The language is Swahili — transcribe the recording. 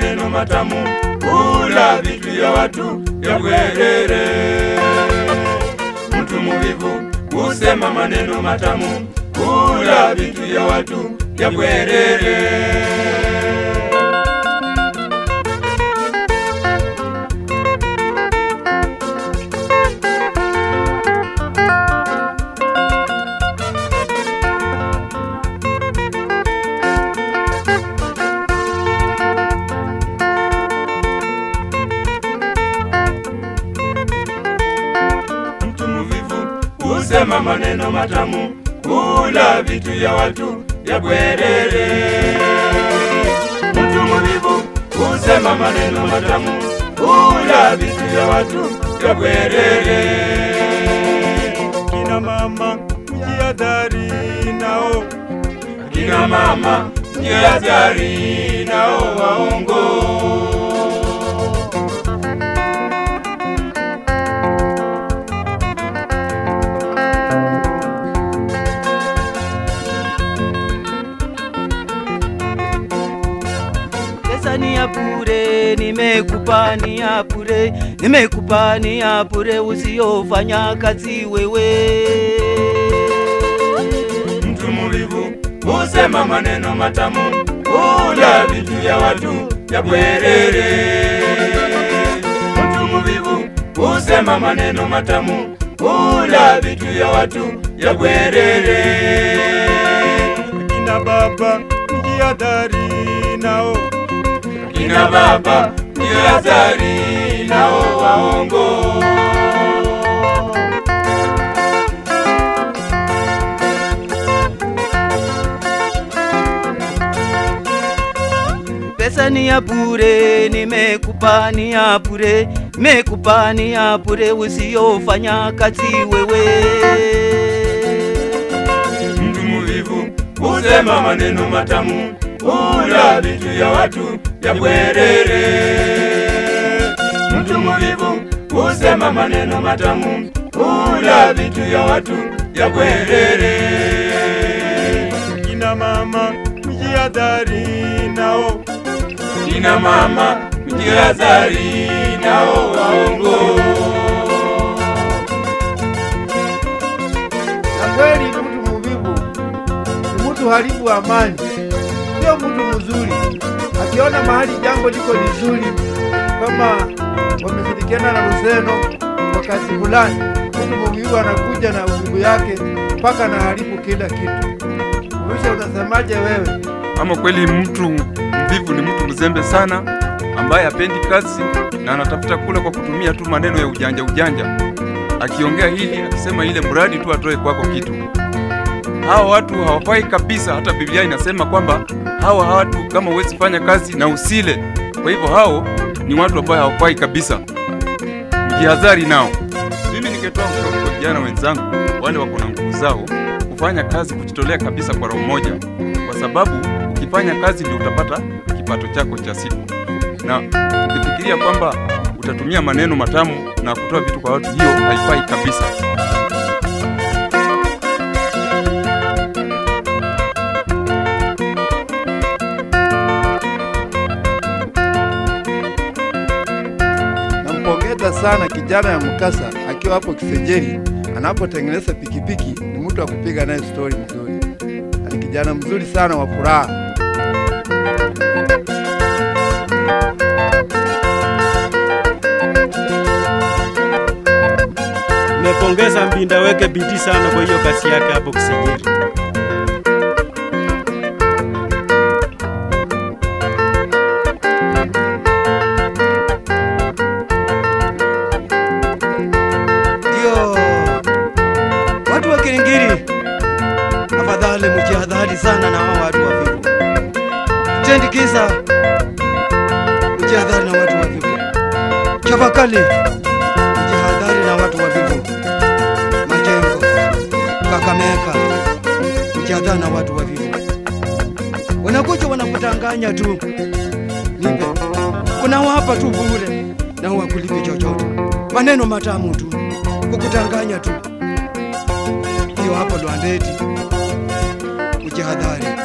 maneno matamu, kula vitu ya watu ya bwerere. Mtu muvivu husema maneno matamu, kula vitu ya watu ya bwerere. Sema maneno matamu, kula vitu ya watu ya bwerere. Mtu muvivu husema maneno matamu, kula vitu ya watu ya bwerere. Kina mama mjihadhari nao, kina mama mjihadhari nao waongo. Ni ya bure, nimekupa ni ya bure, nimekupa ni ya bure, usiofanya kazi wewe. Mtu muvivu husema maneno matamu, kula vitu ya watu ya bwerere. Mtu muvivu husema maneno matamu, kula vitu ya watu ya bwerere. Kina baba mjihadhari nao, kina baba mjihadhari nao waongo. Pesa ni ya bure, nimekupa ni ya bure, nimekupa ni ya bure, usiofanya kazi wewe. Mtu muvivu husema maneno matamu, kula vitu ya watu ya bwerere. Mtu muvivu husema maneno matamu, kula vitu ya watu ya bwerere. Kina mama mjihadhari nao, kina mama mjihadhari nao waongo. Na kweli mtu muvivu ni mtu haribu amani, sio mtu mzuri. Akiona mahali jambo liko nzuri, kama wameshirikiana na Ruseno kwa kazi fulani, mtu muvivu anakuja na uvivu yake mpaka na haribu kila kitu. Mwisho unasemaje wewe? Ama kweli mtu mvivu ni mtu mzembe sana, ambaye hapendi kazi na anatafuta kula kwa kutumia tu maneno ya ujanja. Akiongea hili, akisema ile, mradi tu atoe kwako kitu. Hao watu hawafai kabisa. Hata Biblia inasema kwamba hawa watu kama huwezi fanya kazi na usile. Kwa hivyo hao ni watu ambao hawafai kabisa. Mjihadhari nao. Mimi ningetoa ushauri kwa vijana wenzangu wale wako na nguvu zao, kufanya kazi, kujitolea kabisa kwa roho moja, kwa sababu ukifanya kazi ndio utapata kipato chako cha siku. Na ukifikiria kwamba utatumia maneno matamu na kutoa vitu kwa watu, hiyo haifai kabisa. Nampongeza sana kijana ya Mkasa akiwa hapo Kisenjeri, anapotengeneza pikipiki. Ni mtu wa kupiga naye story mzuri. Ni kijana mzuri sana wa furaha. Nimepongeza Mbinda, weke bidii sana kwa hiyo kazi yake hapo Kisenjeri. Ndio watu wa Kiringiri, afadhali mjihadhari sana na hao watu wavivu. Tendi kisa mjihadhari na watu wavivu. Chavakali mjihadhari na watu wavivu. Majengo, Kakamega mjihadhari na watu wavivu. Wanakuja wanakutanganya tu, nipe, unawapa tu bure na huwakulipi chochote. Maneno matamu tu, kukutanganya tu. Hiyo hapo Lwandeti, mjihadhari.